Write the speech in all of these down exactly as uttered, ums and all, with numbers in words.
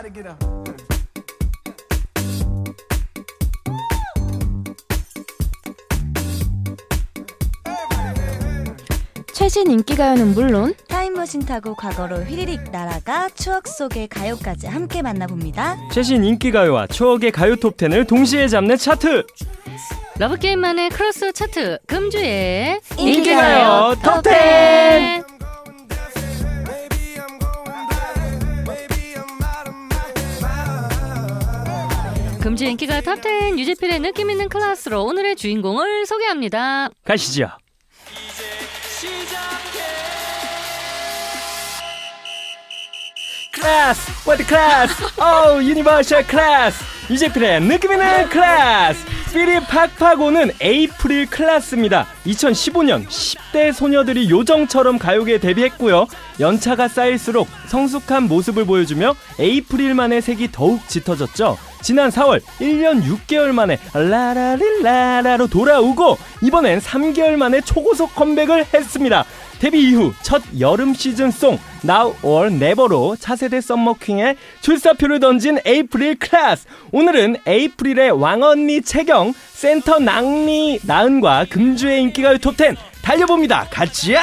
최신 인기가요는 물론 타임머신 타고 과거로 휘리릭 날아가 추억 속의 가요까지 함께 만나봅니다. 최신 인기가요와 추억의 가요 톱텐을 동시에 잡는 차트! 러브게임만의 크로스 차트 금주의 인기가요 톱텐! 금주 인기가요 톱텐 유재필의 느낌있는 클래스로 오늘의 주인공을 소개합니다. 가시죠. 클래스! What the class! Oh, 유니버셜 클래스! 유재필의 느낌있는 클래스! 필이 팍팍 오는 에이프릴 클래스입니다. 이천십오 년 십 대 소녀들이 요정처럼 가요계에 데뷔했고요. 연차가 쌓일수록 성숙한 모습을 보여주며 에이프릴만의 색이 더욱 짙어졌죠. 지난 사월 일 년 육 개월 만에 라라릴라라로 돌아오고 이번엔 삼 개월 만에 초고속 컴백을 했습니다. 데뷔 이후 첫 여름 시즌송 Now or Never로 차세대 썸머킹에 출사표를 던진 에이프릴 클래스. 오늘은 에이프릴의 왕언니 채경, 센터 낭리 나은과 금주의 인기가요 톱텐 달려봅니다. 가자!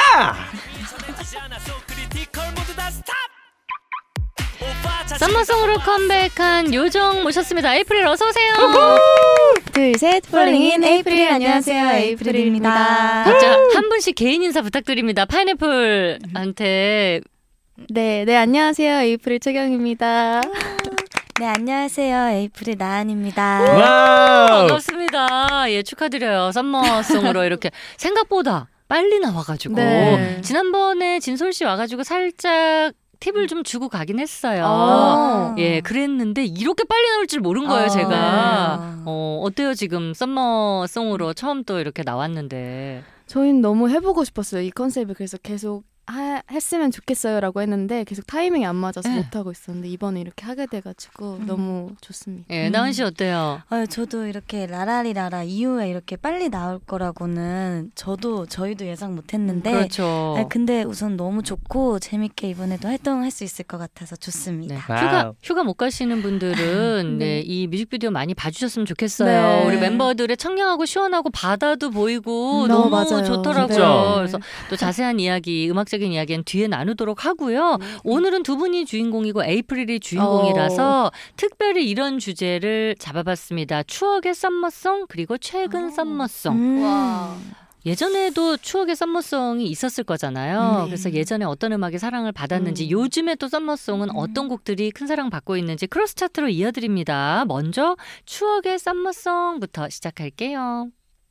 썸머송으로 컴백한 요정 모셨습니다. 에이프릴 어서오세요. 둘, 셋, 폴링인 에이프릴. 안녕하세요, 에이프릴입니다. 각자 한 분씩 개인 인사 부탁드립니다. 파인애플한테. 네, 네 안녕하세요. 에이프릴 채경입니다. 네, 안녕하세요, 에이프릴 나은입니다. 와우! 반갑습니다. 예, 축하드려요. 썸머송으로 이렇게 생각보다 빨리 나와가지고 네. 지난번에 진솔씨 와가지고 살짝 팁을 좀 주고 가긴 했어요. 아. 예, 그랬는데 이렇게 빨리 나올 줄 모른 거예요, 아. 제가. 어, 어때요, 지금 썸머송으로 처음 또 이렇게 나왔는데. 저희는 너무 해보고 싶었어요. 이 컨셉을. 그래서 계속 하, 했으면 좋겠어요 라고 했는데 계속 타이밍이 안 맞아서 네. 못하고 있었는데 이번에 이렇게 하게 돼가지고 음. 너무 좋습니다. 예, 나은 씨 어때요? 어, 저도 이렇게 라라리라라 이후에 이렇게 빨리 나올 거라고는 저도 저희도 예상 못했는데 그렇죠. 아니, 근데 우선 너무 좋고 재밌게 이번에도 활동할 수 있을 것 같아서 좋습니다. 네. 와우. 휴가 휴가 못 가시는 분들은 네. 네, 이 뮤직비디오 많이 봐주셨으면 좋겠어요. 네. 우리 멤버들의 청량하고 시원하고 바다도 보이고 음, 너무 맞아요. 좋더라고요. 진짜. 그래서 또 자세한 이야기, 음악적인 이야기는 뒤에 나누도록 하고요. 오늘은 두 분이 주인공이고 에이프릴이 주인공이라서 특별히 이런 주제를 잡아봤습니다. 추억의 썸머송 그리고 최근 썸머송. 음. 와. 예전에도 추억의 썸머송이 있었을 거잖아요. 네. 그래서 예전에 어떤 음악이 사랑을 받았는지 음. 요즘에 또 썸머송은 음. 어떤 곡들이 큰 사랑 받고 있는지 크로스 차트로 이어드립니다. 먼저 추억의 썸머송부터 시작할게요.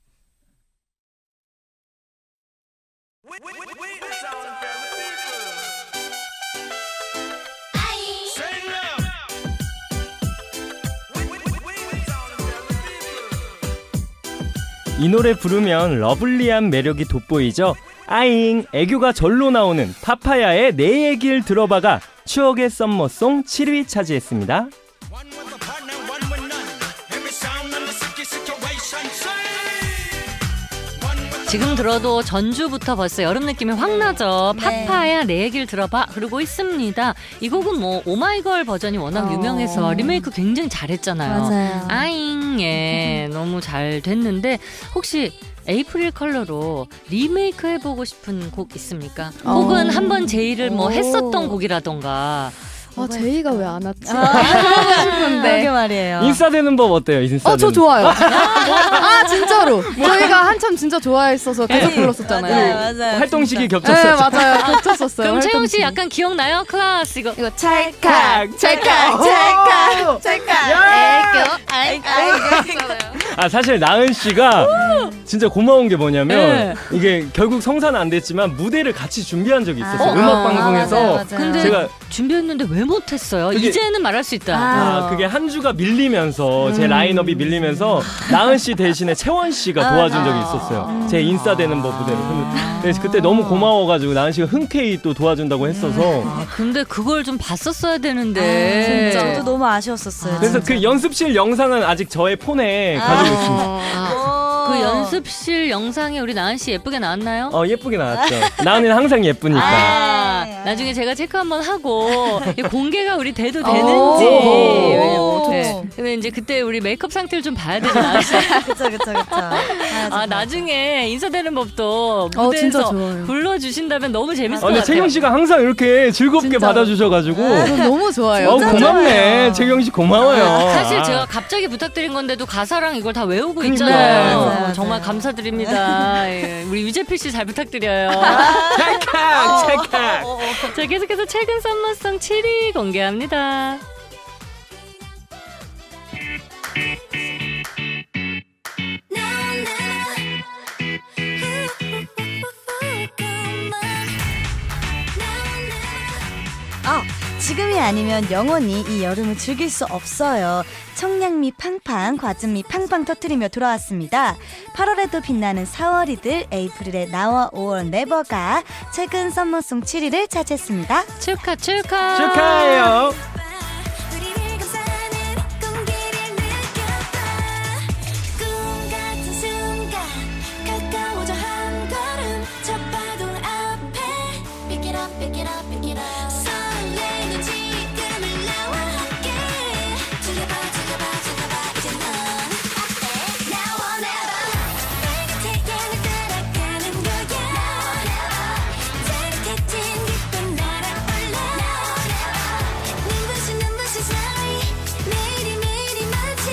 이 노래 부르면 러블리한 매력이 돋보이죠. 아잉, 애교가 절로 나오는 파파야의 내 얘기를 들어봐가 추억의 썸머송 칠 위 차지했습니다. 지금 들어도 전주부터 벌써 여름 느낌이 확 나죠. 네. 파파야 내 얘기를 들어봐 그러고 있습니다. 이 곡은 뭐 오마이걸 버전이 워낙 어. 유명해서 리메이크 굉장히 잘했잖아요. 맞아요. 아잉 예 너무 잘 됐는데 혹시 에이프릴 컬러로 리메이크 해보고 싶은 곡 있습니까? 어. 혹은 한번 제이를 뭐 오. 했었던 곡이라던가. 아, 제이가 왜 안 왔지? 아, 해보고 싶은데. 그러게 말이에요. 인싸되는 법 어때요? 인싸되는 어, 저 좋아요. 아, 진짜로. 저희가 한참 진짜 좋아했어서 계속 네. 불렀었잖아요. 맞아요, 맞아요. 활동 시기 네, 겹쳤었죠. 맞아요. 겹쳤었어요. 그럼 채영 씨 활동시. 약간 기억나요? 클래스 이거. 이거 찰칵, 찰칵, 찰칵, 찰칵. 애교, 아이고, 아이고. 아, 사실 나은 씨가 진짜 고마운 게 뭐냐면 네. 이게 결국 성사는 안 됐지만 무대를 같이 준비한 적이 있었어요. 아, 음악 아, 방송에서. 맞아요, 맞아요. 근데 제가 준비했는데 왜 못했어요? 그게- 이제는 말할 수 있다. 아, 그게 한 주가 밀리면서 제 라인업이 밀리면서 나은 씨 대신에 채원 씨가 도와준 적이 있었어요. 제 인싸되는 법 무대를. 근데 그때 너무 고마워가지고 나은 씨가 흔쾌히 또 도와준다고 했어서 아, 근데 그걸 좀 봤었어야 되는데. 진짜 저도 너무 아쉬웠었어요. 그래서 진짜. 그 연습실 영상은 아직 저의 폰에 가지고 있습니다. 아, 그 연습실 영상에 우리 나은 씨 예쁘게 나왔나요? 어, 예쁘게 나왔죠. 나은이는 항상 예쁘니까. 아, 네. 나중에 제가 체크 한번 하고 공개가 우리 돼도 오. 되는지. 오. 네. 근데 이제 그때 우리 메이크업 상태를 좀 봐야 되잖아. 그쵸 그쵸 그쵸. 아 나중에 인사되는 법도 어, 진짜 무대에서 좋아요. 불러주신다면 너무 재밌을 아, 것 근데 같아요. 채경 씨가 항상 이렇게 즐겁게 진짜. 받아주셔가지고. 저 너무 좋아요. 어, 진짜 고맙네. 좋아요. 채경 씨 고마워요. 사실 제가 갑자기 부탁드린 건데도 가사랑 이걸 다 외우고 그러니까. 있잖아요. 맞아요, 맞아요. 정말 감사드립니다. 예, 우리 유재필 씨 잘 부탁드려요. 찰칵 찰칵. 자, 계속해서 최근 썸머송 칠 위 공개합니다. 아, 지금이 아니면 영원히 이 여름을 즐길 수 없어요. 청량미 팡팡, 과즙미 팡팡 터트리며 돌아왔습니다. 팔월에도 빛나는 사월이들, 에이프릴의 나와 오월 네버가 최근 썸머송 칠 위를 차지했습니다. 축하 축하. 축하해요. 우리를 감싸는 공기를 느껴봐. 꿈 같은 순간 가까워져 한 걸음 저 파도 앞에 Pick it up, pick it up, pick it up. 설레는 지금을 나와 함께 즐겨봐, 즐겨봐, 즐겨봐. 이제 넌 어때? Now or never. 빨간 태양을 따라가는 거야. Now or never. 짜릿해진 기쁨 날아올라. Now or never. 눈부신 눈부신 사이 매일이 매일이 마치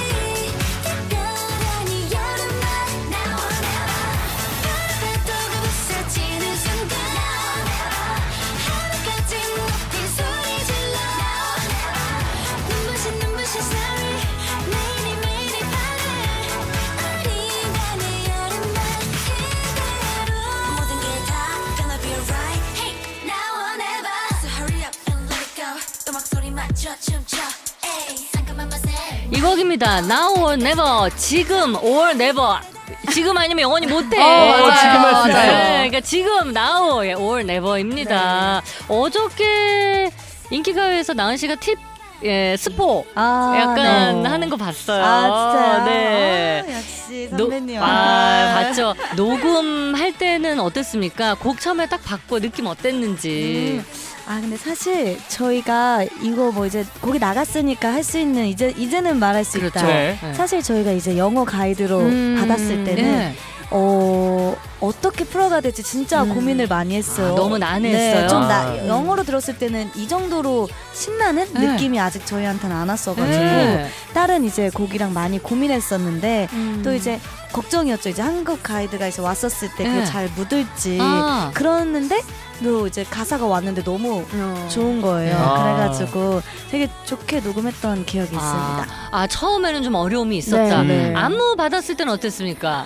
특별한 이 여름날. Now or never. 파도가 부서지는 순간. Now or never. 하늘까지 높이 소리 질러. Now or never. 눈부신 눈부신 사이 매일이 매일이 바래. 어린아이의 여름날 그대로 모든 게 다 gonna be alright. Hey, now or never. So hurry up and let it go. 또 목소리 맞춰 춤춰. Ay, 상큼한 맛에. 이 곡입니다. Now or never. 지금 or never. 지금 아니면 영원히 못해. 어, 맞아요. 지금 할수 있어요. 네, 그러니까 지금 now or never입니다. 어저께 인기가요에서 나은 씨가 팁 예, 스포 아, 약간 네. 하는 거 봤어요. 아, 진짜요? 네. 아, 역시 노- 선배님. 아, 봤죠. 녹음할 때는 어땠습니까? 곡 처음에 딱 받고 느낌 어땠는지. 음. 아 근데 사실 저희가 이거 뭐 이제 곡이 나갔으니까 할 수 있는 이제 이제는 말할 수 그렇죠. 있다. 네. 네. 사실 저희가 이제 영어 가이드로 음. 받았을 때는 네. 어 어떻게 풀어가야 될지 진짜 음. 고민을 많이 했어요. 아, 너무 난해했어요? 네, 좀 나, 아. 영어로 들었을 때는 이 정도로 신나는 네. 느낌이 아직 저희한테는 안 왔어가지고 네. 다른 이제 곡이랑 많이 고민했었는데 음. 또 이제 걱정이었죠. 이제 한국 가이드가 이제 왔었을 때 네. 그게 잘 묻을지 아. 그러는데 또 이제 가사가 왔는데 너무 어. 좋은 거예요. 아. 그래가지고 되게 좋게 녹음했던 기억이 아, 있습니다. 아, 처음에는 좀 어려움이 있었다. 네, 네. 안무 받았을 때는 어땠습니까?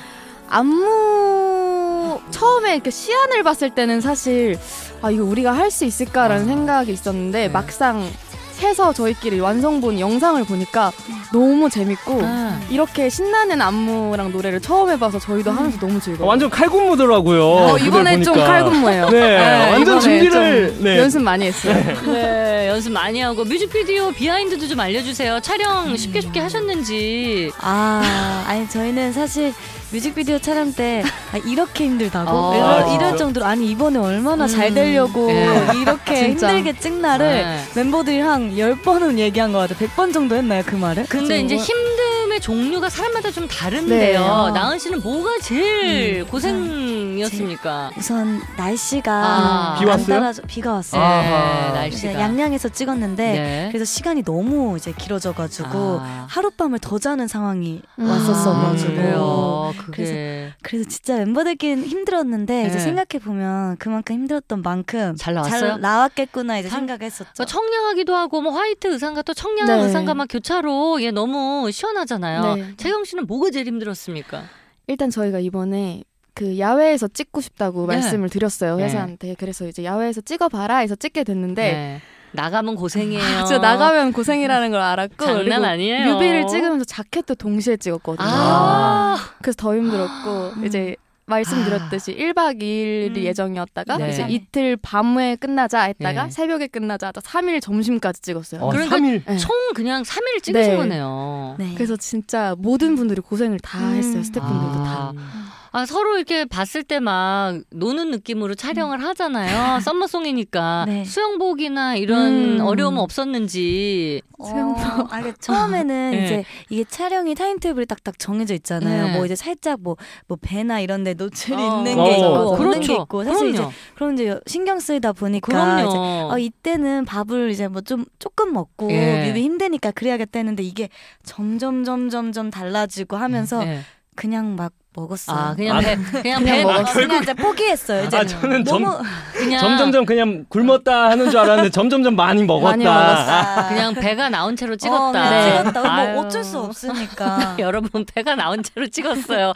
안무 처음에 이렇게 시안을 봤을 때는 사실 아 이거 우리가 할 수 있을까라는 아. 생각이 있었는데 네. 막상 해서 저희끼리 완성본 영상을 보니까 너무 재밌고 아. 이렇게 신나는 안무랑 노래를 처음 해봐서 저희도 하면서 너무 즐거워요. 완전 칼군무더라고요. 어, 그걸 이번에 좀 보니까. 칼군무예요. 네, 완전 이번에 준비를 좀 네. 연습 많이 했어요. 네, 연습 많이 하고 뮤직비디오 비하인드도 좀 알려주세요. 촬영 쉽게 쉽게 하셨는지. 아, 아니 저희는 사실 뮤직비디오 촬영 때 아, 이렇게 힘들다고 아, 이럴, 진짜? 이럴 정도로 아니 이번에 얼마나 음. 잘 되려고 네. 이렇게 진짜. 힘들게 찍 날을 네. 멤버들이 한 열 번은 얘기한 것 같아요. 백 번 정도 했나요 그 말을? 근데 저 이제 뭐- 힘듦의 종류가 사람마다 좀 다른데요. 네. 어. 나은 씨는 뭐가 제일 음, 고생이었습니까? 우선 날씨가 아. 비 안 왔어요? 따라줘 비가 왔어요. 아하. 네, 이제 날씨가. 양양에서 찍었는데 네. 그래서 시간이 너무 이제 길어져가지고 아. 하룻밤을 더 자는 상황이 음. 왔었어가지고 음. 그래요. 그게 그래서 진짜 멤버들끼리는 힘들었는데 네. 이제 생각해 보면 그만큼 힘들었던 만큼 잘 나왔어요? 나왔겠구나 이제 잘- 생각했었죠. 뭐 청량하기도 하고 뭐 화이트 의상과 또 청량한 네. 의상과 막 교차로 얘 너무 시원하잖아요. 네. 채경 씨는 뭐가 제일 힘들었습니까? 일단 저희가 이번에 그 야외에서 찍고 싶다고 네. 말씀을 드렸어요 네. 회사한테. 그래서 이제 야외에서 찍어봐라 해서 찍게 됐는데 네. 나가면 고생이에요. 진짜 나가면 고생이라는 걸 알았고 장난 그리고 아니에요. 뮤비를 찍으면서 자켓도 동시에 찍었거든요. 아. 그래서 더 힘들었고 음. 이제 말씀드렸듯이 일 박 이 일이 음. 예정이었다가 네. 이제 이틀 밤에 끝나자 했다가 네. 새벽에 끝나자 하다 삼 일 점심까지 찍었어요. 어, 그러니까 삼 일. 네. 총 그냥 삼 일 찍으신 네. 거네요. 네. 그래서 진짜 모든 분들이 고생을 다 음. 했어요. 스태프분들도 다. 아. 아, 서로 이렇게 봤을 때 막 노는 느낌으로 촬영을 하잖아요. 썸머송이니까 네. 수영복이나 이런 음. 어려움은 없었는지. 수영복. 어, 아, 처음에는 네. 이제 이게 촬영이 타임테이블이 딱딱 정해져 있잖아요. 네. 뭐 이제 살짝 뭐, 뭐 배나 이런 데 노출이 어. 있는 어, 게 있고 맞아. 없는 그렇죠. 게 있고 사실 그럼요. 이제 그런 이제 신경 쓰이다 보니까 그럼요. 이제 어, 이때는 밥을 이제 뭐 좀 조금 먹고 예. 뮤비 힘드니까 그래야겠다 했는데 이게 점점 점점 점 달라지고 하면서 네. 그냥 막 먹었어요. 아, 그냥 아, 배, 그냥 그냥 배, 먹었어요. 어, 그냥 이제 포기했어요. 이제 아 저는 점, 너무 그냥 점점점 그냥 굶었다 하는 줄 알았는데 점점점 많이 먹었다. 많이 먹었어. 아, 그냥 배가 나온 채로 어, 찍었다. 그냥 찍었다. 아유. 뭐 어쩔 수 없으니까. 여러분 배가 나온 채로 찍었어요.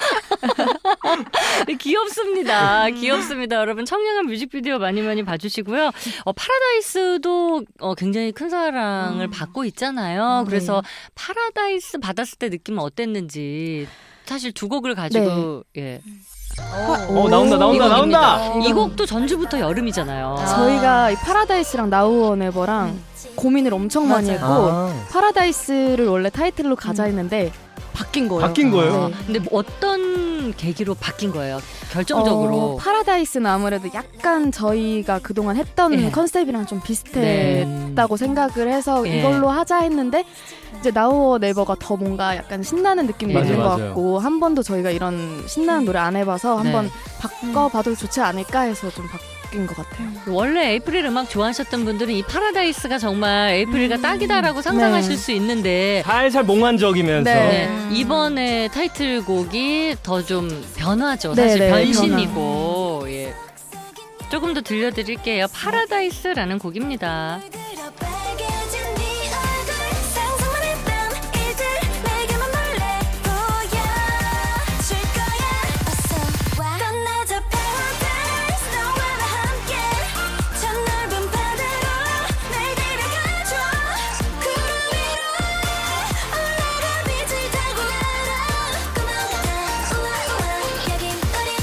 귀엽습니다. 귀엽습니다. 여러분 청량한 뮤직비디오 많이 많이 봐주시고요. 어, 파라다이스도 어, 굉장히 큰 사랑을 음. 받고 있잖아요. 네. 그래서 파라다이스 받았을 때 느낌은 어땠는지 사실 두 곡을 가지고 예. 어 나온다 이 나온다 나온다. 곡입니다. 이 곡도 전주부터 여름이잖아요. 아. 저희가 이 파라다이스랑 나우 네버랑 고민을 엄청 많이 맞아요. 했고 아, 파라다이스를 원래 타이틀로 가자 음. 했는데 바뀐 거예요. 바뀐 거예요? 네. 근데 뭐 어떤 계기로 바뀐 거예요? 결정적으로. 어, 파라다이스는 아무래도 약간 저희가 그동안 했던 예. 컨셉이랑 좀 네. 비슷했다고 생각을 해서 예. 이걸로 하자 했는데 이제 나우 네버가 더 뭔가 약간 신나는 느낌이 맞아요, 있는 것 맞아요. 같고 한 번도 저희가 이런 신나는 노래 안 해봐서 네. 한번 바꿔봐도 좋지 않을까 해서 좀 바뀐 것 같아요. 원래 에이프릴 음악 좋아하셨던 분들은 이 파라다이스가 정말 에이프릴과 음. 딱이다라고 상상하실 네. 수 있는데 살살 몽환적이면서 네. 네, 음. 이번에 타이틀곡이 더 좀 변화죠. 네, 사실 네, 변신이고 예. 조금 더 들려드릴게요. 파라다이스라는 곡입니다. 빨개진 네 얼굴 상상만 했던 일들 내게만 몰래 보여줄 거야. 어서 와 떠나자 paradise 너와 나 함께 저 넓은 바다로 날 데려가줘. 구름 위로 올라가 빛을 타고 날아 고마워 우와 우와 여긴 우리만의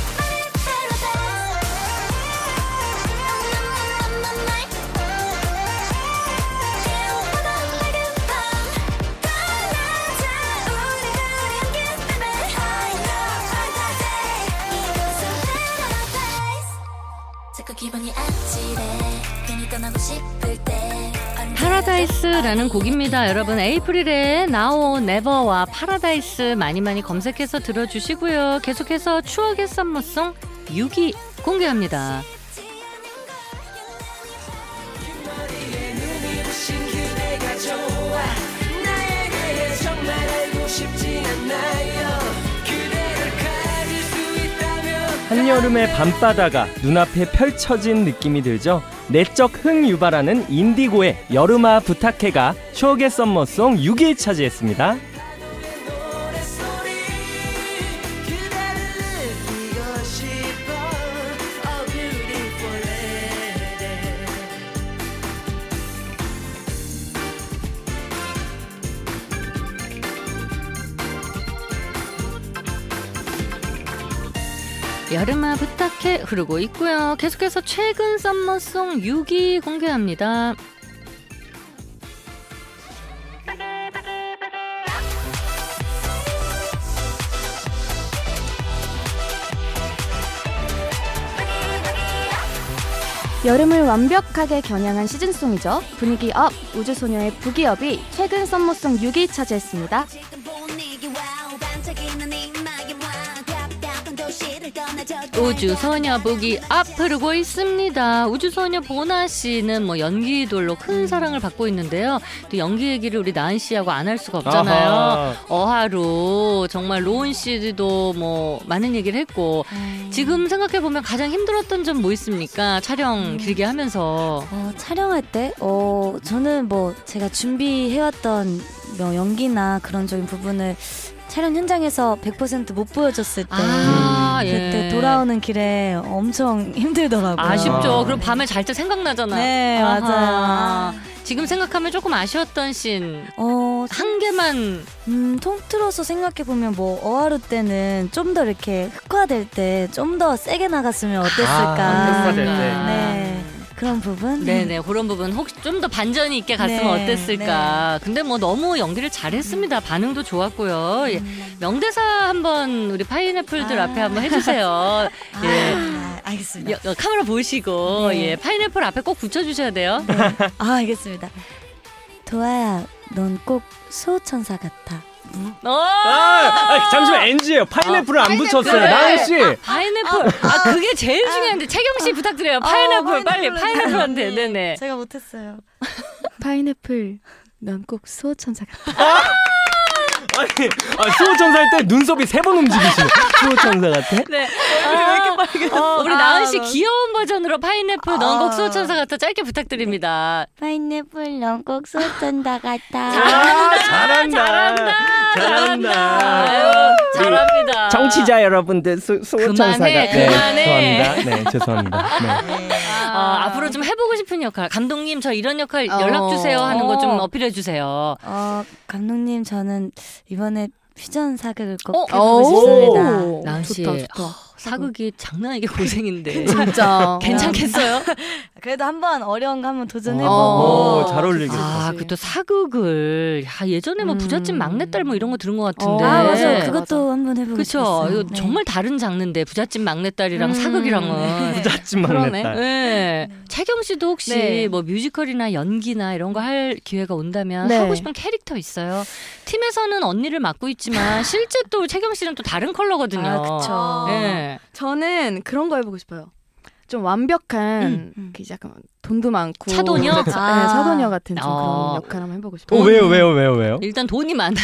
기분이 아찔해 괜히 떠나고 싶을 때 파라다이스라는 곡입니다. 여러분 에이프릴의 Now Never와 파라다이스 많이 많이 검색해서 들어주시고요. 계속해서 추억의 썸머송 육 위 공개합니다. 한여름의 밤바다가 눈앞에 펼쳐진 느낌이 들죠. 내적 흥 유발하는 인디고의 여름아 부탁해가 추억의 썸머송 육 위 차지했습니다. 여름아 부탁해 흐르고 있고요. 계속해서 최근 썸머송 육 위 공개합니다. 여름을 완벽하게 겨냥한 시즌송이죠. 분위기 업, 우주소녀의 부기업이 최근 썸머송 육 위 차지했습니다. 우주소녀 북이 앞 흐르고 있습니다. 우주소녀 보나 씨는 뭐 연기돌로 큰 사랑을 받고 있는데요. 또 연기 얘기를 우리 나은 씨하고 안 할 수가 없잖아요. 아하. 어하루 정말 로운 씨도 뭐 많은 얘기를 했고 지금 생각해 보면 가장 힘들었던 점 뭐 있습니까? 촬영 길게 하면서. 어, 촬영할 때, 어, 저는 뭐 제가 준비해왔던 뭐 연기나 그런 적인 부분을 촬영 현장에서 백 퍼센트 못 보여줬을 때 아, 예. 그때 돌아오는 길에 엄청 힘들더라고요. 아쉽죠. 아. 그럼 밤에 잘 때 생각나잖아요. 네, 아하. 맞아요. 지금 생각하면 조금 아쉬웠던 씬. 어, 한 개만. 음, 통틀어서 생각해보면 뭐 어하루 때는 좀 더 이렇게 흑화될 때 좀 더 세게 나갔으면 어땠을까. 아, 흑화될 때. 네. 그런 부분. 네네 그런 부분 혹시 좀 더 반전이 있게 갔으면 네, 어땠을까. 근데 뭐 너무 연기를 잘했습니다. 반응도 좋았고요. 예. 명대사 한번 우리 파인애플들 아. 앞에 한번 해주세요. 예. 아, 알겠습니다. 여- 여- 카메라 보시고 네. 예 파인애플 앞에 꼭 붙여주셔야 돼요. 네. 아, 알겠습니다. 도아야, 넌 꼭 수호천사 같아. 어! 아, 아, 잠시만 엔지예요. 파인애플을 안 붙였어요. 나은 씨. 파인애플. 아 그게 제일 중요한데 채경 씨 부탁드려요. 파인애플 어, 빨리 파인애플을 파인애플한테. 네. 네네. 제가 못했어요. 파인애플, 넌 꼭 수호천사 같아. 아니, 아, 수호천사 할 때 눈썹이 세 번 움직이시네. 수호천사 같아? 네. 왜 이렇게 빨개? 어, 우리 아, 나은 씨 너- 귀여운 버전으로 파인애플 넌 꼭 아. 수호천사 같아 짧게 부탁드립니다. 파인애플, 넌 꼭 수호천사 같아. 아, 잘한다. 잘한다. 잘한다. 아유, 잘합니다. 정치자 여러분들 수, 수호천사가 그만해, 네, 그만해. 죄송합니다. 네, 죄송합니다. 네. 어, 앞으로 좀 해보고 싶은 역할. 감독님 저 이런 역할 어. 연락 주세요 하는 거 좀 어. 어필해 주세요. 어, 감독님, 저는 이번에 퓨전 사극을 꼭 어? 해보고 싶습니다. 오, 나은 씨. 좋다, 좋다. 사극이 장난 아니게 고생인데. 진짜. 괜찮겠어요? 그래도 한번 어려운 거 한번 도전해보고. 어. 오, 잘 어울리겠다. 아, 그 또 사극을 야, 예전에 뭐 음. 부잣집 막내딸 뭐 이런 거 들은 것 같은데. 어. 아, 맞아요. 네. 그것도 한번 해보고 그쵸. 싶었어요. 이거 네. 정말 다른 장르인데 부잣집 막내딸이랑 음. 사극이랑은. 부잣집 그러네. 막내딸. 네. 채경 씨도 혹시 네. 뭐 뮤지컬이나 연기나 이런 거 할 기회가 온다면 네. 하고 싶은 캐릭터 있어요? 팀에서는 언니를 맡고 있지만 실제 또 채경 씨는 또 다른 컬러거든요. 아, 그쵸. 네. 저는 그런 거 해보고 싶어요. 좀 완벽한 음, 음. 그 약간 돈도 많고 차도녀? 차, 아. 네, 차도녀 같은 좀 어. 그런 역할 한번 해보고 싶어요. 어, 왜요, 왜요, 왜요, 왜요? 일단 돈이 많아요.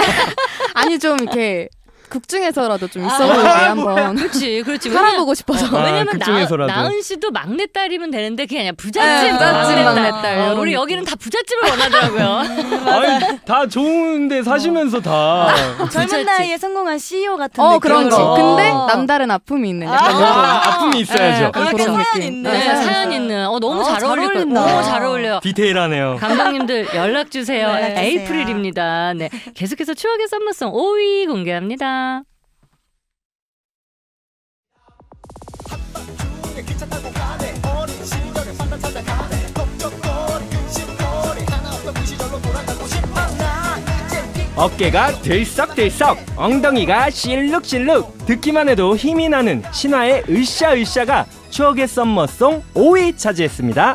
아니 좀 이렇게 극 중에서라도 좀 아, 있어 보이게 한번 그렇지, 그렇지. 살아보고 싶어서. 아, 왜냐면 그 나, 중에서라도. 나은 씨도 막내딸이면 되는데 그게 아니라 네, 부잣집 부잣집 막내딸. 막내딸, 어, 이런 우리 느낌. 여기는 다 부잣집을 원하더라고요. 아니, 다 좋은데 사시면서 다. 젊은 부잣집. 나이에 성공한 씨이오 같은 어 느낌. 그런 거. 그렇죠. 근데 어. 남다른 아픔이 있는 약간 이런 거. 아, 아픔이 있어야죠. 네, 아, 그런 사연 느낌. 있네. 네, 사연 사연 있어요. 있는. 어, 너무 어, 잘, 잘 어울릴 거 어울린다. 너무 잘 어울려. 디테일하네요. 감독님들 연락 주세요. 네, 에이프릴입니다. 네, 계속해서 추억의 썸머송 오 위 공개합니다. 어깨가 들썩들썩, 엉덩이가 실룩실룩. 듣기만 해도 힘이 나는 신화의 으쌰으쌰가 추억의 썸머송 오 위 차지했습니다.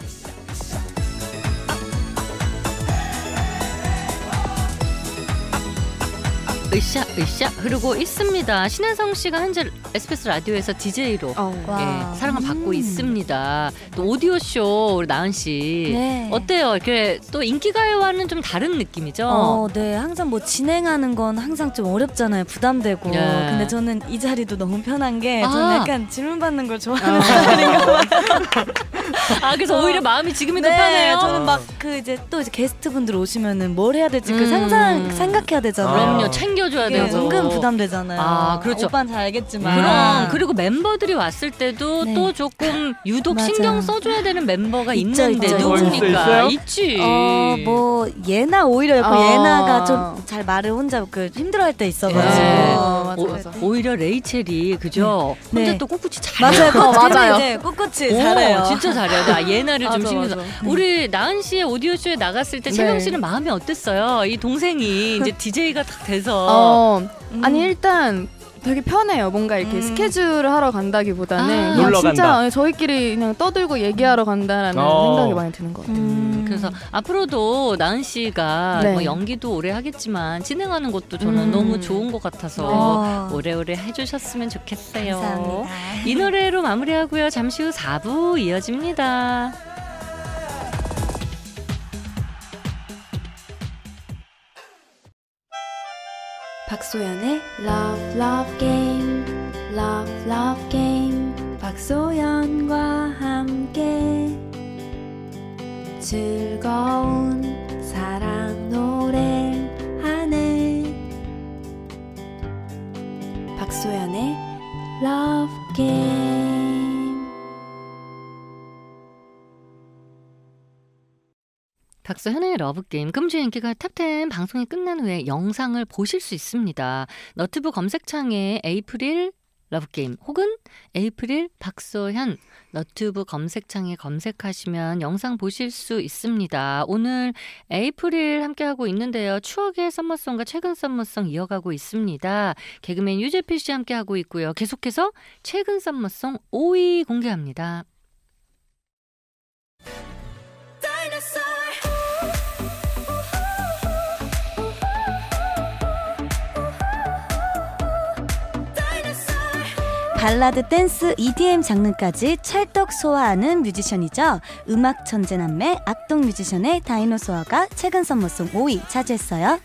으쌰 으쌰 흐르고 있습니다. 신혜성 씨가 현재 에스비에스 라디오에서 디제이로 어. 와. 예, 사랑을 받고 음. 있습니다. 또 오디오 쇼 우리 나은 씨 네. 어때요? 이렇게 또 인기가요와는 좀 다른 느낌이죠? 어, 네. 항상 뭐 진행하는 건 항상 좀 어렵잖아요. 부담되고. 네. 근데 저는 이 자리도 너무 편한 게 아. 저는 약간 질문 받는 걸 좋아하는 사람인가 봐요. 아 그래서 오히려 마음이 지금이 더 네, 편해요. 저는 막 그 이제 또 이제 게스트분들 오시면은 뭘 해야 될지 음. 그 상상 생각해야 되잖아요. 그럼요 아. 챙겨줘야 이게 되고. 은근 부담되잖아요. 아, 그렇죠. 오빠는 잘 알겠지만. 그럼 그리고 멤버들이 왔을 때도 네. 또 조금 유독 맞아. 신경 써줘야 되는 멤버가 있죠, 있는데 있죠. 누굽니까? 있어, 있어요? 있지. 어, 뭐 예나 오히려 그 어. 예나가 좀 잘 말을 혼자 그 힘들어할 때 있어가지고. 네. 어, 맞아, 오, 맞아. 오히려 레이첼이 그죠? 네. 혼자 네. 또 꿋꿋이 잘해요. 맞아요. 어, 그 맞아요. 이제 꿋꿋이 오, 잘해요. 진짜 잘해요. 나 예나를 좀 맞아, 신경 써. 맞아. 우리 나은 씨의 오디오 쇼에 나갔을 때 네. 채경 씨는 마음이 어땠어요? 이 동생이 이제 디제이가 딱 돼서. 어, 음. 아니 일단 되게 편해요. 뭔가 이렇게 음. 스케줄을 하러 간다기보다는 아. 그냥 놀러 진짜 간다. 저희끼리 그냥 떠들고 얘기하러 간다라는 어. 생각이 많이 드는 것 같아요. 음. 그래서 앞으로도 나은 씨가 네. 뭐 연기도 오래 하겠지만 진행하는 것도 저는 음. 너무 좋은 것 같아서 어. 오래오래 해주셨으면 좋겠어요. 감사합니다. 이 노래로 마무리하고요. 잠시 후 사 부 이어집니다. 박소연의 Love Love Game Love Love Game 박소연과 함께 즐거운 사랑 노래하네 박소연의 Love Game 박소현의 러브게임 금주 인기가 탑텐 방송이 끝난 후에 영상을 보실 수 있습니다. 너튜브 검색창에 에이프릴 러브게임 혹은 에이프릴 박소현 너튜브 검색창에 검색하시면 영상 보실 수 있습니다. 오늘 에이프릴 함께하고 있는데요. 추억의 썸머송과 최근 썸머송 이어가고 있습니다. 개그맨 유재필 씨 함께하고 있고요. 계속해서 최근 썸머송 오 위 공개합니다. 발라드, 댄스, 이디엠 장르까지 찰떡 소화하는 뮤지션이죠. 음악 천재 남매 악동 뮤지션의 다이노소어가 최근 썸머송 오 위 차지했어요.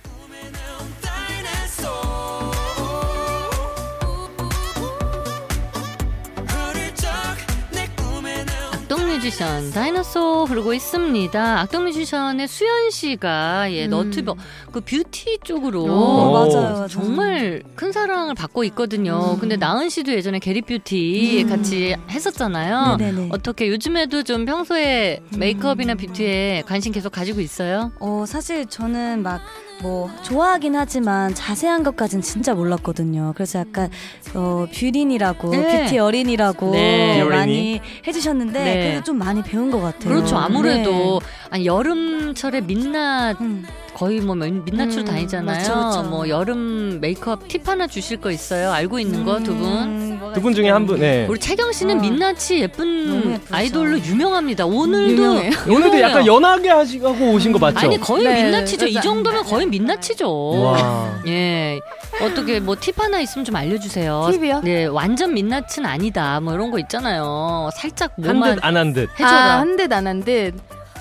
악동 뮤지션 다이너소 흐르고 있습니다. 악동 뮤지션의 수연 씨가 예, 음. 너튜브 그 뷰티 쪽으로 오, 맞아요, 맞아요. 정말 큰 사랑을 받고 있거든요. 음. 근데 나은 씨도 예전에 게리 뷰티 음. 같이 했었잖아요. 네네네. 어떻게 요즘에도 좀 평소에 메이크업이나 뷰티에 관심 계속 가지고 있어요? 어, 사실 저는 막 뭐 좋아하긴 하지만 자세한 것까진 진짜 몰랐거든요. 그래서 약간 어, 뷰린이라고 네. 뷰티 어린이라고 네. 많이 해주셨는데 네. 그래도 좀 많이 배운 것 같아요. 그렇죠. 아무래도 네. 아니 여름철에 민낯 음. 거의 뭐 민낯으로 음, 다니잖아요. 맞죠, 맞죠. 뭐 여름 메이크업 팁 하나 주실 거 있어요? 알고 있는 거 두 분? 음, 뭐가 두 분 중에 한 분. 네. 우리 채경 씨는 어. 민낯이 너무 예쁜 예쁘죠. 아이돌로 유명합니다. 오늘도 유명해요. 오늘도 약간 연하게 하시고 오신 거 맞죠? 아니 거의 네, 민낯이죠. 이 맞아. 정도면 거의 민낯이죠. 와. 예. 어떻게 뭐 팁 하나 있으면 좀 알려주세요. 팁이요? 네, 완전 민낯은 아니다. 뭐 이런 거 있잖아요. 살짝 한 뭐만 듯 안 한 듯. 해줘라. 아, 한 듯 안 한 듯.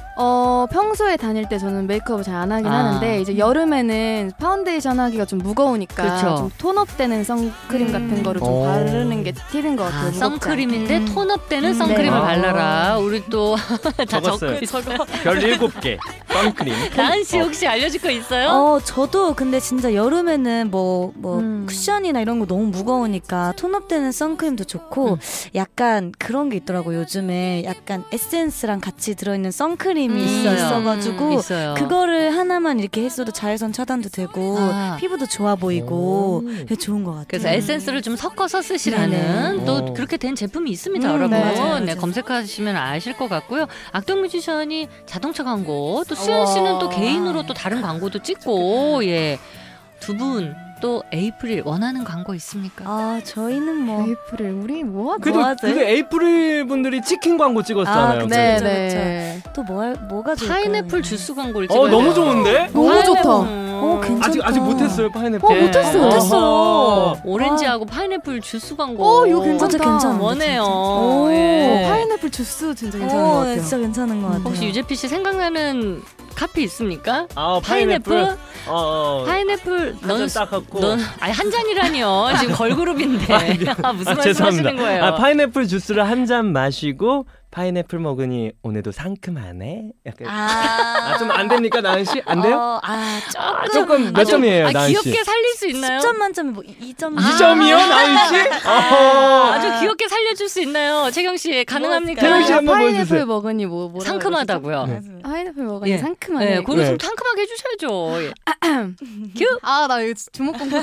어, 평소에 다닐 때 저는 메이크업을 잘 안 하긴 아. 하는데 이제 여름에는 파운데이션 하기가 좀 무거우니까 그쵸. 좀 톤업 되는 선크림 같은 거를 좀 오. 바르는 게 팁인 것 같아요. 아, 무겁지 선크림인데 않게. 음. 톤업 되는 음, 선크림을 네. 발라라. 우리 또 다 적었어요. 적고 별 일곱 개. 선크림. 나은 씨 혹시 알려줄 거 있어요? 어, 저도 근데 진짜 여름에는 뭐, 뭐, 음. 쿠션이나 이런 거 너무 무거우니까 톤업되는 선크림도 좋고, 음. 약간 그런 게 있더라고요. 요즘에 약간 에센스랑 같이 들어있는 선크림이 음. 있어요. 있어가지고, 있어요. 그거를 하나만 이렇게 했어도 자외선 차단도 되고, 아. 피부도 좋아 보이고, 오. 되게 좋은 것 같아요. 그래서 에센스를 좀 섞어서 쓰시라는 네네. 또 오. 그렇게 된 제품이 있습니다, 음, 여러분. 네. 맞아요, 네, 맞아요. 검색하시면 아실 것 같고요. 악동 뮤지션이 자동차 광고, 또 수현 우와. 씨는 또 개인으로 또 다른 광고도 찍고, 예. 두 분 또 에이프릴 원하는 광고 있습니까? 아, 저희는 뭐. 에이프릴 우리 뭐 하죠? 그래도 뭐 하지? 그 에이프릴 분들이 치킨 광고 찍었잖아요. 아, 그쵸, 네, 그쵸, 네. 또 뭐, 할- 뭐가 좋을까요? 파인애플 주스 광고를 어 찍어야 너무 돼요. 좋은데? 너무 좋다. 어, 괜찮다. 아직 아직 못했어요 파인애플. 어, 못했어, 못했어. 어허. 오렌지하고 파인애플 주스 광고. 어, 이거 괜찮다. 진짜 괜찮은데, 원해요. 진짜. 예. 어, 파인애플 주스 진짜 괜찮은 것 어, 같아요. 진짜 괜찮은 것 같아요. 혹시 유재피 씨 생각나는 카피 있습니까? 아 파인애플? 파인애플. 어, 어. 파인애플 넌 한잔 딱 갖고. 넌 아니 한 잔이라니요. 지금 걸그룹인데 아, 무슨 아, 말씀하시는 죄송합니다. 거예요? 아, 파인애플 주스를 한 잔 마시고 파인애플 먹으니 오늘도 상큼하네. 약간 아, 아, 좀 안 됩니까 나은 씨? 안 돼요? 어, 아, 조금. 아, 조금 몇 아주- 점이에요 아, 나은 씨? 귀엽게 살릴 수 있나요? 십 점 만점에 뭐 이 점. 이 점이요 나은 씨? 어허. 아주 귀엽게 살려줄 수 있나요? 채경 씨 가능합니까? 채경 씨 한번 파인애플 보여주세요. 먹으니 뭐 뭐라 상큼하다고요. 네. 파인애플 먹으니 예. 상큼하네. 네, 그걸 좀 네. 상큼하게 해주셔야죠. 예. 아, 나 이거 주먹공포증.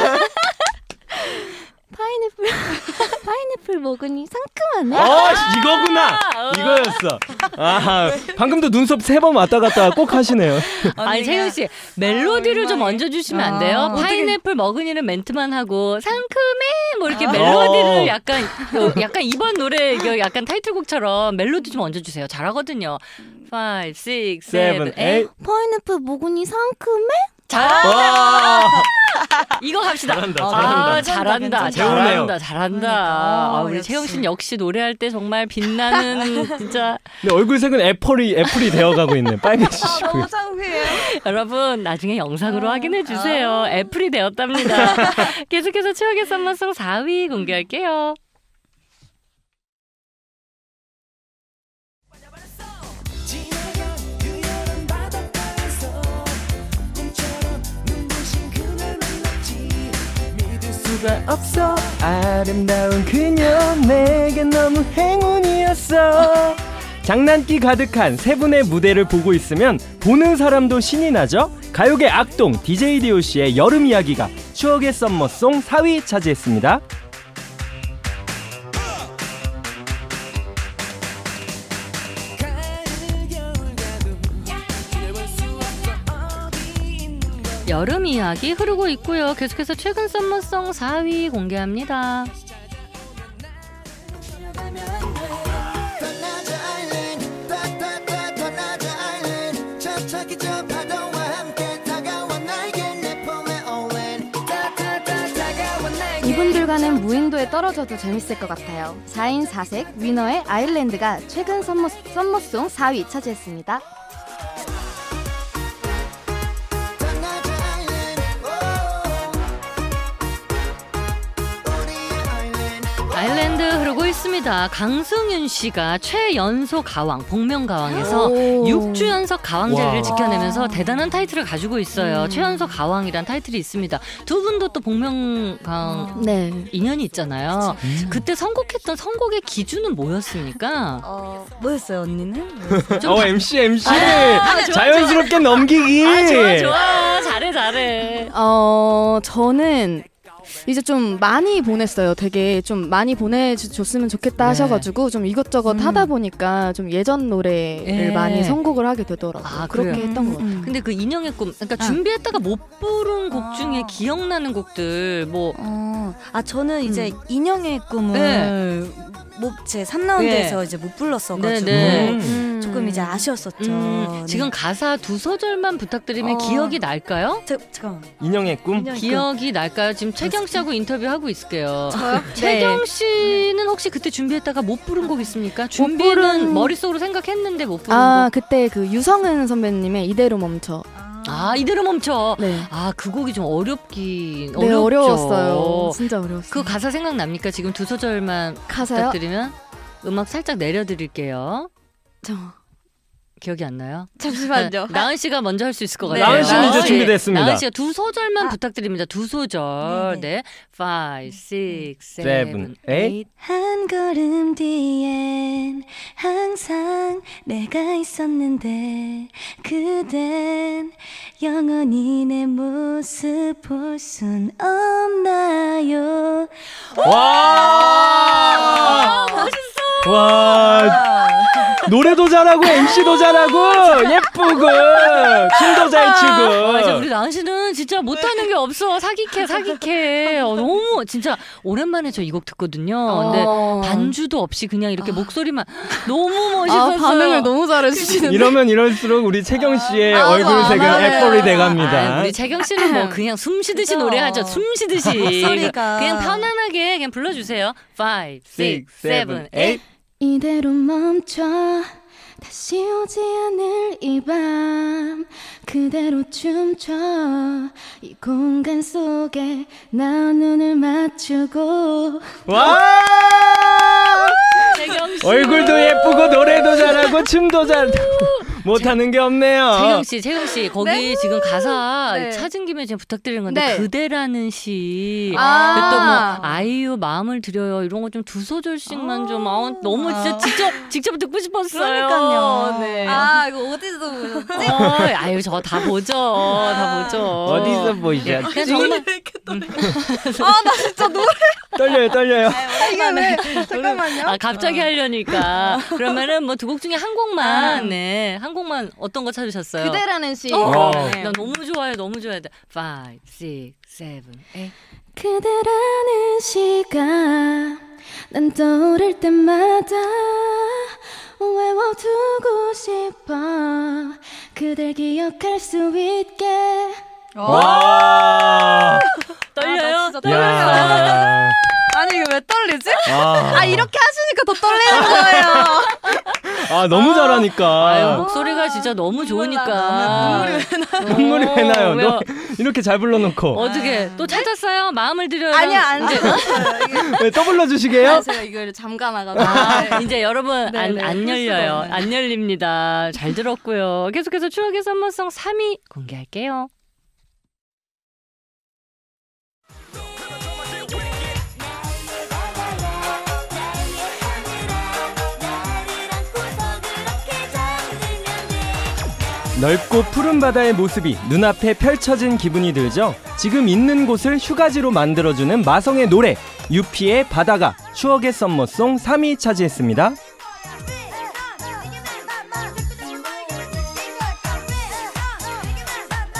파인애플 파인애플 먹으니 상큼하네. 어 이거구나 이거였어. 아 방금도 눈썹 세 번 왔다 갔다 꼭 하시네요. 아니 채경 씨 멜로디를 좀 얹어주시면 안 돼요? 아, 파인애플 먹으니는 멘트만 하고 상큼해 뭐 이렇게 아. 멜로디를 어. 약간 그 약간 이번 노래 이거 약간 타이틀곡처럼 멜로디 좀 얹어주세요. 잘하거든요. five, six, seven, eight. 파인애플 먹으니 상큼해? 잘한다. 와 이거 갑시다. 잘한다, 아, 잘한다. 잘한다. 괜찮다, 배우네요. 잘한다. 잘한다. 그러니까. 아, 우리 역시. 채영 씨는 역시 노래할 때 정말 빛나는 진짜 근데 얼굴색은 애플이 애플이 되어가고 있는 빨개지시고요. 창피해요. 여러분 나중에 영상으로 아, 확인해 주세요. 아. 애플이 되었답니다. 계속해서 추억의 썸머송 사 위 공개할게요. 수가 없어 아름다운 그녀 내겐 너무 행운이었어. 장난기 가득한 세 분의 무대를 보고 있으면 보는 사람도 신이 나죠. 가요계 악동 디제이 디오씨의 여름 이야기가 추억의 썸머송 사 위 차지했습니다. 여름 이야기 흐르고 있고요. 계속해서 최근 썸머송 사 위 공개합니다. 이분들과는 무인도에 떨어져도 재밌을 것 같아요. 사인 사색 위너의 아일랜드가 최근 썸머, 썸머송 사 위 차지했습니다. 아일랜드 흐르고 있습니다. 강승윤 씨가 최연소 가왕, 복면가왕에서 육 주 연속 가왕자리를 와. 지켜내면서 대단한 타이틀을 가지고 있어요. 음. 최연소 가왕이란 타이틀이 있습니다. 두 분도 또 복면가왕 네. 인연이 있잖아요. 음. 그때 선곡했던 선곡의 기준은 뭐였습니까? 어, 뭐였어요 언니는? 좀 어 다- 엠씨 엠씨 아, 좋아, 자연스럽게 넘기기. 아, 좋아 좋아 잘해 잘해. 어, 저는 이제 좀 많이 보냈어요. 되게 좀 많이 보내줬으면 좋겠다 네. 하셔가지고 좀 이것저것 음. 하다 보니까 좀 예전 노래를 예. 많이 선곡을 하게 되더라고요. 아, 그렇게 그래요? 했던 것 같아요. 근데 그 인형의 꿈, 그러니까 아. 준비했다가 못 부른 곡 아. 중에 기억나는 곡들 뭐 어, 아 저는 이제 음. 인형의 꿈을 네. 뭐 제 삼 라운드에서 이제 못 불렀어가지고 네, 네. 음. 조금 이제 아쉬웠었죠. 음, 지금 네. 가사 두 소절만 부탁드리면 어. 기억이 날까요? 자, 잠깐만. 인형의 꿈. 인형의 기억이 날까요? 지금 최경 씨하고 인터뷰하고 있을게요. 저요? 최경 씨는 혹시 그때 준비했다가 못 부른 곡 있습니까? 준비는 부른- 머릿속으로 생각했는데 못 부른 아, 곡. 그때 그 유성은 선배님의 이대로 멈춰. 아, 이대로 멈춰. 네. 아, 그 곡이 좀 어렵긴 네, 어렵죠. 어려웠어요. 진짜 어려웠어요. 그 가사 생각납니까? 지금 두 소절만 가사요? 부탁드리면 음악 살짝 내려드릴게요. 저 기억이 안 나요? 잠시만요. 네, 나은 씨가 먼저 할 수 있을 것 네. 같아요. 나은 씨는 이제 씨. 준비됐습니다. 나은 씨가 두 소절만 아. 부탁드립니다. 두 소절. 네네. 네. five, six, seven, seven, eight. eight. 한 걸음 뒤엔 항상 내가 있었는데 그댄 영원히 내 모습 볼 순 없나요? 와. 멋있어. 와. 노래도 잘하고 엠씨도 잘하고 예쁘고 춤도 잘 아, 추고. 진짜 우리 나은 씨는 진짜 못하는 게 없어. 사기캐, 사기캐. 어, 너무 진짜 오랜만에 저 이 곡 듣거든요. 근데 어. 반주도 없이 그냥 이렇게 목소리만 너무 멋있었어요. 아, 반응을 너무 잘해주시는데. 이러면 이럴수록 우우리 채경 씨의 아, 얼굴색은 맞아요. 액볼이 돼갑니다. 아, 우리 채경 씨는 뭐 그냥 숨 쉬듯이 그죠. 노래하죠. 숨 쉬듯이. 목소리가. 그냥 편안하게 그냥 불러주세요. five, six, seven, eight. 이대로 멈춰 다시 오지 않을 이 밤 그대로 춤춰 이 공간 속에 나 눈을 맞추고 와! 채경 씨. 얼굴도 예쁘고 노래도 잘하고 춤도 잘 못하는 게 없네요. 채경 씨, 채경 씨, 거기 지금 가사 네. 찾은 김에 지금 부탁드리는 건데 네. 그대라는 시, 아. 또 뭐 아이유 마음을 드려요 이런 거 좀 두 소절씩만 좀 아, 너무 진짜 직접 직접 듣고 싶었어요. 그러니까요. 네. 아 이거 어디서 보셨지? 어, 아유 저 다 보죠, 다 보죠. 어디서 보이죠? 그냥 정말 아나 진짜 노래 떨려요, 떨려요. 이게 왜 잠깐만요. 아 갑자기 하려니까 그러면은 뭐 두 곡 중에 한 곡만 네 한 곡만 어떤 거 찾으셨어요? 그대라는 시 어. 네. 나 너무 좋아요, 너무 좋아요. five, six, seven, eight. 그대라는 시간 난 떠오를 때마다 외워두고 싶어 그댈 기억할 수 있게 와! 떨려요? 야. 아니 이게 왜 떨리지? 아, 아 이렇게 하시니까 더 떨리는 거예요. 아, 너무 잘하니까. 아유 목소리가 진짜 너무 좋으니까 눈물이 왜 나요? 왜요? 너 이렇게 잘 불러놓고 어떻게 또 찾았어요? 마음을 드려요. 아니야 안 돼. 네, 또 불러주시게요? 제가 이걸 잠가놔가지고 아, 이제 여러분 네, 안, 네, 안 풀 수가 열려요. 없네. 안 열립니다. 잘 들었고요. 계속해서 추억의 썸머송 삼 위 공개할게요. 넓고 푸른 바다의 모습이 눈앞에 펼쳐진 기분이 들죠? 지금 있는 곳을 휴가지로 만들어주는 마성의 노래 유피의 바다가 추억의 썸머송 삼 위 차지했습니다.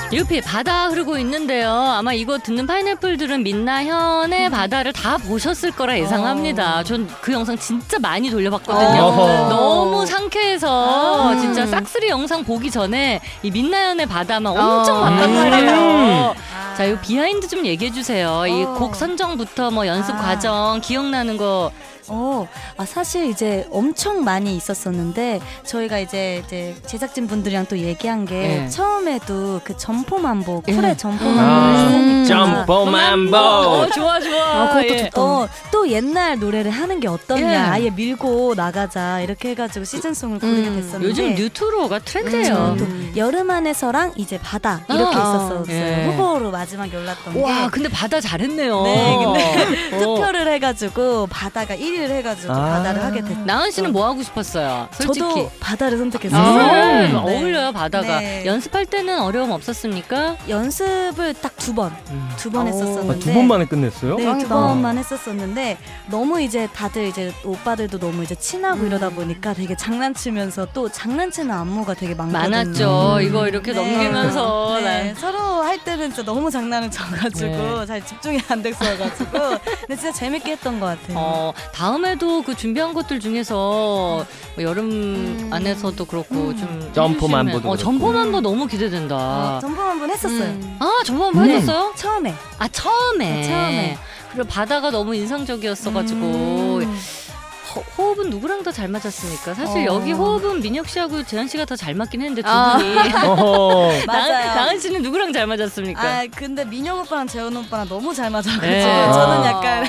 유피 바다 흐르고 있는데요. 아마 이거 듣는 파인애플들은 민나현의 바다를 다 보셨을 거라 예상합니다. 전 그 영상 진짜 많이 돌려봤거든요. 어허. 너무 상쾌해서 음. 진짜 싹쓸이 영상 보기 전에 이 민나현의 바다만 엄청 어. 봤단 음. 말이에요. 자, 이 비하인드 좀 얘기해 주세요. 이 어. 곡 선정부터 뭐 연습 아. 과정 기억나는 거. 어, 아, 사실 이제 엄청 많이 있었었는데 저희가 이제 이제 제작진 분들이랑 또 얘기한 게 예. 처음에도 그 점포만보 예. 쿨의 아, 점포만보를 했으니까 점포만보. 어, 좋아 좋아. 아, 그것도 예. 좋다. 어, 또 옛날 노래를 하는 게 어떠냐 예. 아예 밀고 나가자 이렇게 해가지고 시즌송을 고르게 음, 됐었는데 요즘 뉴트로가 트렌드예요. 또 여름 안에서랑 이제 바다 이렇게 아, 있었어요. 예. 후보로 마지막에 올랐던 와, 게 근데 바다 잘했네요. 네, 근데 어. 투표를 해가지고 바다가 일 위를 해가지고 아. 바다를 하게 됐어요. 나은 씨는 뭐 하고 싶었어요? 솔직히. 저도 바다를 아, 선택했어요. 네. 음. 어울려요 바다가. 네. 연습할 때는 어려움 없었습니까? 연습을 딱 두 번, 두 번 오. 했었었는데 아, 두 번 만에 끝냈어요? 네, 두 짱이다. 번만 했었었는데 너무 이제 다들 이제 오빠들도 너무 이제 친하고 이러다 보니까 되게 장난치면서 또 장난치는 안무가 되게 많거든요. 많았죠. 음. 이거 이렇게 네. 넘기면서 네, 서로 할 때는 진짜 너무 장난을 쳐가지고 네. 잘 집중이 안 됐어가지고 근데 진짜 재밌게 했던 것 같아요. 어, 다음에도 그 준비한 것들 중에서 뭐 여름 안에서도 그렇고 좀 점포만보도 해주시면- 어, 그렇고. 점포만보 너무 기대된다. 어, 점프 한번 했었어요. 음. 아, 점포만보 음. 해줬어요? 처음에. 아, 처음에. 네, 처음에. 그리고 바다가 너무 인상적이었어가지고 음. 호, 호흡은 누구랑 더 잘 맞았습니까? 사실 어. 여기 호흡은 민혁 씨하고 재현 씨가 더 잘 맞긴 했는데 두 아. 분이 어허. 맞아요. 나은, 나은 씨는 누구랑 잘 맞았습니까? 아 근데 민혁 오빠랑 재현 오빠랑 너무 잘 맞아가지고 네. 저는 아. 약간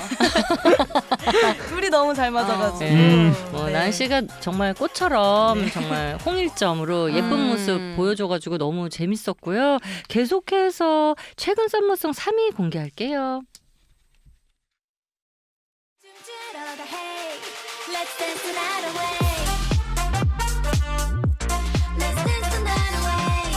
둘이 너무 잘 맞아가지고 음. 뭐 네. 나은 씨가 정말 꽃처럼 정말 홍일점으로 예쁜 음. 모습 보여줘가지고 너무 재밌었고요. 계속해서 최근 썸머송 삼 위 공개할게요. Let's dance the night away. Let's dance the night away.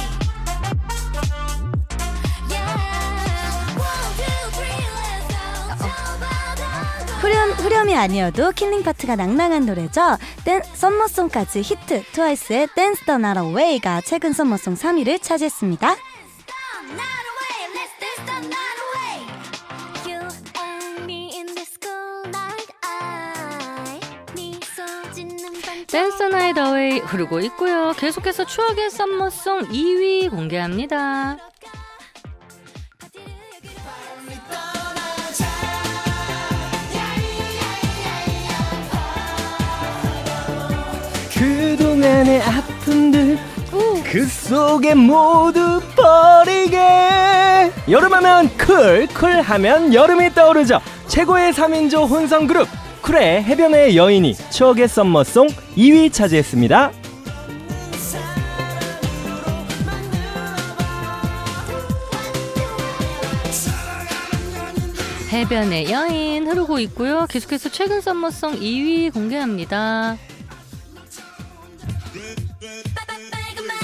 Yeah. One, two, three, let's go. 저보다 후렴, 후렴이 아니어도 킬링 파트가 낭낭한 노래죠. 댄, 썸머송까지 히트 트와이스의 Dance the Night Away가 최근 썸머송 삼 위를 차지했습니다. night away. Let's dance the night away. You and me in this cool night. I 미소 짓는 반짝. 댄스 나이트 어웨이 흐르고 있고요. 계속해서 추억의 썸머송 이 위 공개합니다. 그동안의 아픔들 그 속에 모두 버리게. 여름하면 쿨, 쿨하면 여름이 떠오르죠. 최고의 삼 인조 혼성 그룹 쿨의 해변의 여인이 추억의 썸머송 이 위 차지했습니다. 해변의 여인 흐르고 있고요. 계속해서 최근 썸머송 이 위 공개합니다. 빨간맛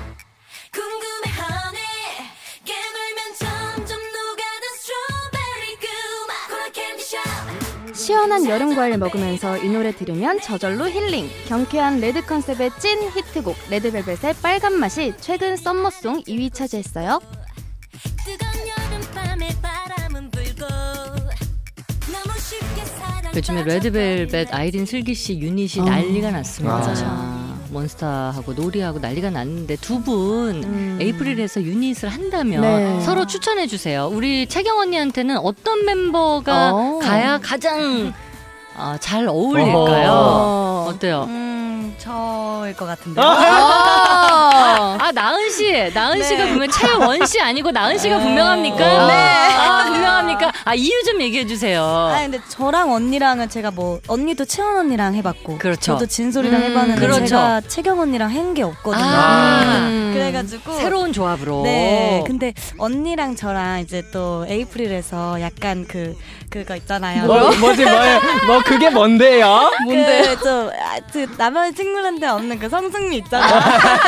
궁금해하네. 깨물면 점점 녹아든 스트로베리 그맛 콜라 캔디샵. 시원한 여름 과일 먹으면서 이 노래 들으면 저절로 힐링. 경쾌한 레드 컨셉의 찐 히트곡 레드벨벳의 빨간 맛이 최근 썸머송 이 위 차지했어요. 뜨거운 여름밤에 바람은 불고 너무 쉽게 사랑 요즘에 레드벨벳 아이린 슬기 씨 유닛이 어. 난리가 났습니다. 맞아요. 몬스타하고 노리하고 난리가 났는데 두 분 음. 에이프릴에서 유닛을 한다면 네. 서로 추천해 주세요. 우리 채경 언니한테는 어떤 멤버가 어. 가야 가장 어, 잘 어울릴까요? 어. 어때요? 음, 저일 것 같은데. 아, 아 나은 씨, 나은 네. 씨가 분명 최원 씨 아니고 나은 씨가 네. 분명합니까? 네. 아 분명합니까? 아 이유 좀 얘기해 주세요. 아 근데 저랑 언니랑은 제가 뭐 언니도 채원 언니랑 해봤고 그렇죠. 저도 진솔이랑 음, 해봤는데 그렇죠. 제가 채경 언니랑 한 게 없거든요. 아. 음. 그래가지고 새로운 조합으로. 네, 근데 언니랑 저랑 이제 또 에이프릴에서 약간 그 그거 있잖아요. 뭐, 뭐지 뭐예요? 뭐 그게 뭔데요? 뭔데? 좀 아, 그 나머지 친구들한테 없는 그 성승미 있잖아요.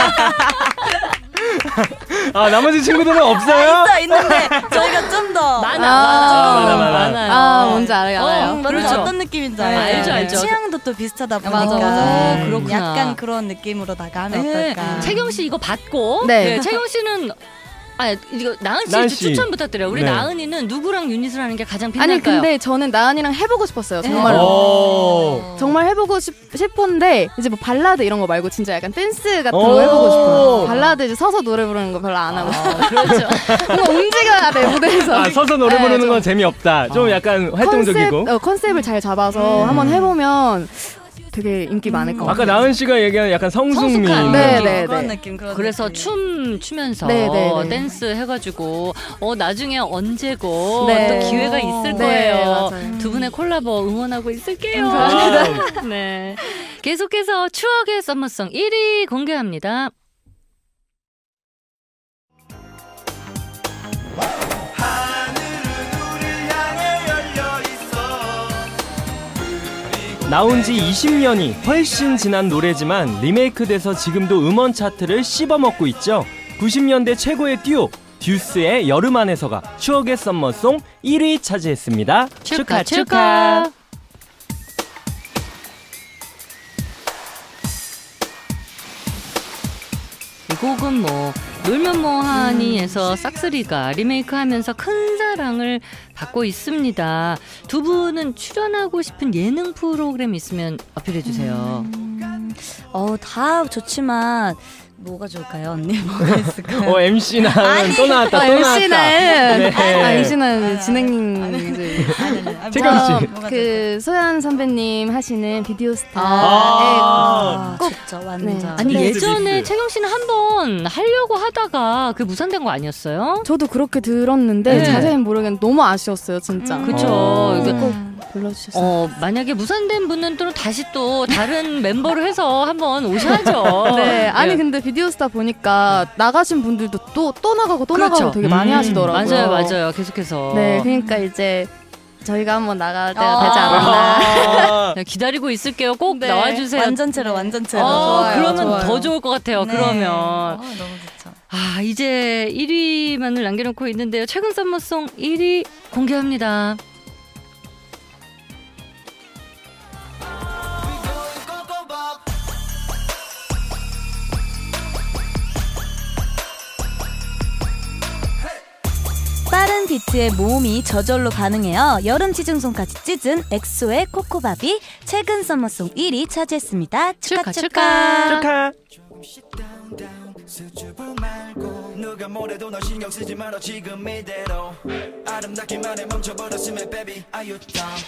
아 나머지 친구들은 없어요? 있어 있는데 저희가 좀 더 많아, 아. 많아, 많아, 많아. 많아요. 아, 뭔지 알아요. 어, 알아요. 뭔지 그렇죠. 어떤 느낌인지 네, 알아요. 알죠, 알죠. 취향도 또 비슷하다 보니까 맞아, 맞아. 음. 그렇구나. 약간 그런 느낌으로 나가면 네. 어떨까? 채경 씨 이거 받고 네. 네, 채경 씨는 아 이거 나은 씨, 나은 씨. 추천 부탁드려요. 우리 네. 나은이는 누구랑 유닛을 하는 게 가장 빛날까요? 아니 근데 저는 나은이랑 해보고 싶었어요. 정말로. 오. 정말 해보고 싶, 싶은데 이제 뭐 발라드 이런 거 말고 진짜 약간 댄스 같은 오. 거 해보고 싶어요. 발라드 이제 서서 노래 부르는 거 별로 안 하고 싶어요. 아, 그렇죠. 뭔가 움직여야 돼 무대에서. 아, 서서 노래 네, 부르는 좀- 건 재미없다. 좀 약간 활동적이고. 컨셉, 어, 컨셉을 잘 잡아서 한번 해보면 되게 인기 많을 것 아까 같아요. 나은 씨가 얘기한 약간 성숙미. 성숙한. 네, 느낌. 네, 그런 네. 느낌 그런 그래서 느낌. 춤 추면서 네, 네, 네. 댄스 해가지고 어 나중에 언제고 네. 또 기회가 있을 네, 거예요. 맞아요. 두 분의 콜라보 응원하고 있을게요. 감사합니다. 네. 계속해서 추억의 썸머송 일 위 공개합니다. 나온 지 이십 년이 훨씬 지난 노래지만 리메이크돼서 지금도 음원 차트를 씹어먹고 있죠. 구십 년대 최고의 듀오 듀스의 여름 안에서가 추억의 썸머송 일 위 차지했습니다. 축하 축하. 이 곡은 뭐 놀면 뭐하니에서 싹쓸이가 리메이크하면서 큰 사랑을 받고 있습니다. 두 분은 출연하고 싶은 예능 프로그램 있으면 어필해 주세요. 음, 어, 다 좋지만 뭐가 좋을까요, 언니? 뭐가 있을까요? 어, 엠씨는 또 나왔다, 또 나왔다. 엠씨는 네. 아, 엠씨는 진행님 이제 최강 씨. 뭐가 그 소연 선배님 하시는 비디오 스타에 아. 꼭 진짜 완전. 네. 아니 네. 예전에 비스. 채경 씨는 한번 하려고 하다가 그 무산된 거 아니었어요? 저도 그렇게 들었는데 네. 자세히는 모르겠는데 너무 아쉬웠어요 진짜. 음. 그쵸. 어. 이게 꼭 불러주셨어요. 어 만약에 무산된 분은 또 다시 또 다른 멤버로 해서 한번 오셔야죠. 네, 아니 네. 근데 비디오스타 보니까 나가신 분들도 또 또 나가고 또 그렇죠. 나가고 되게 많이 음, 하시더라고요. 맞아요, 맞아요. 계속해서. 네, 그러니까 이제 저희가 한번 나갈 때가 아. 되지 않았나. 아. 네, 기다리고 있을게요. 꼭 네. 나와주세요. 완전체로 완전체로. 어, 좋아요, 그러면 좋아요. 더 좋을 것 같아요. 네. 그러면 어, 너무 좋죠. 아 이제 일 위만을 남겨놓고 있는데요. 최근 썸머송 일 위 공개합니다. 빠른 비트에 몸이 저절로 반응해요. 여름 지중송까지 찢은 엑소의 코코바비 최근 썸머송 일 위 차지했습니다. 축하 축하, 축하. 축하. 수줍음 말고 누가 뭐래도 너 신경 쓰지 마라 지금 이대로 아름답기만 해 멈춰버렸으면 baby are you dumb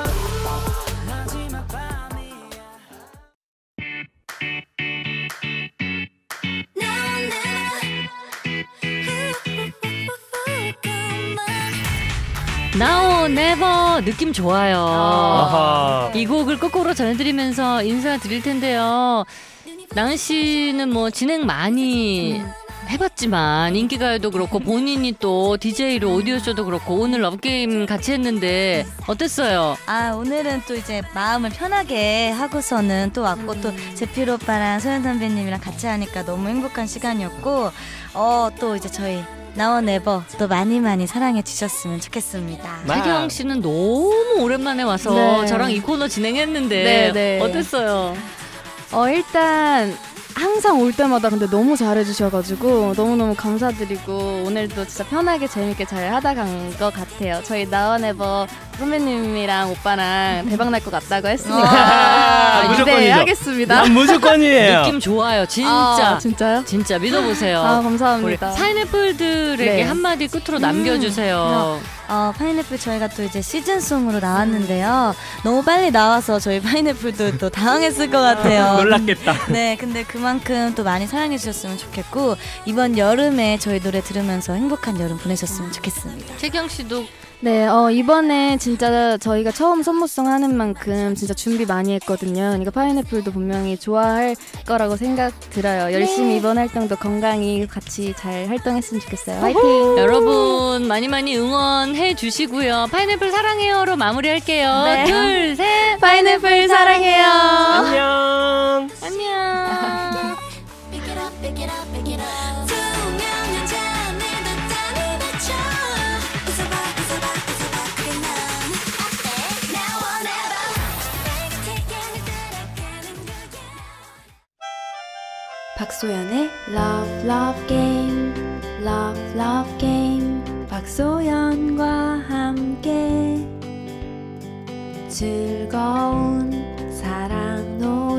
마지막 밤이야 Now or Never 느낌 좋아요. 아하. 이 곡을 끝곡으로 전해드리면서 인사드릴 텐데요. 나은 씨는 뭐 진행 많이 해봤지만 인기가요도 그렇고 본인이 또 디제이로 오디오쇼도 그렇고 오늘 러브게임 같이 했는데 어땠어요? 아 오늘은 또 이제 마음을 편하게 하고서는 또 왔고 또 제필 오빠랑 소연 선배님이랑 같이 하니까 너무 행복한 시간이었고 어 또 이제 저희 나워 네버 또 많이 많이 사랑해 주셨으면 좋겠습니다. 마- 최경 씨는 너무 오랜만에 와서 네. 저랑 이 코너 진행했는데 네, 네. 어땠어요? 어 일단 항상 올 때마다 근데 너무 잘해주셔가지고 너무너무 감사드리고 오늘도 진짜 편하게 재밌게 잘 하다 간 것 같아요. 저희 나원에버 선배님이랑 오빠랑 대박 날 것 같다고 했으니까 아, 무조건이죠. 기대하겠습니다. 난 무조건이에요. 느낌 좋아요. 진짜. 아, 진짜요? 진짜 믿어보세요. 아 우리 감사합니다. 파인애플들에게 네. 한마디 끝으로 남겨주세요. 어, 파인애플 저희가 또 이제 시즌송으로 나왔는데요. 너무 빨리 나와서 저희 파인애플도 또 당황했을 것 같아요. 놀랐겠다. 네, 근데 그만큼 또 많이 사랑해 주셨으면 좋겠고 이번 여름에 저희 노래 들으면서 행복한 여름 보내셨으면 좋겠습니다. 최경 씨도 네, 어, 이번에 진짜 저희가 처음 선무송 하는 만큼 진짜 준비 많이 했거든요. 그러니까 파인애플도 분명히 좋아할 거라고 생각 들어요. 열심히 이번 활동도 건강히 같이 잘 활동했으면 좋겠어요. 화이팅! 여러분 많이 많이 응원해 주시고요. 파인애플 사랑해요로 마무리할게요. 네. 둘, 셋. 파인애플 사랑해요! 안녕. 안녕. Pick it up, pick it up, pick it up. 투명 연자 내도 땀이 맺혀. 웃어봐, 웃어봐, 웃어봐. 그게 난 어때? Now or never. 빨갛게 들어가는 거야. 박소연의 Love Love Game Love Love Game 박소연과 함께 즐거운 사랑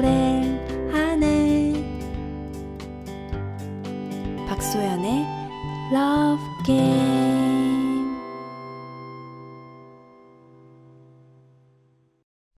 노래하네. 박소연의 Love Game.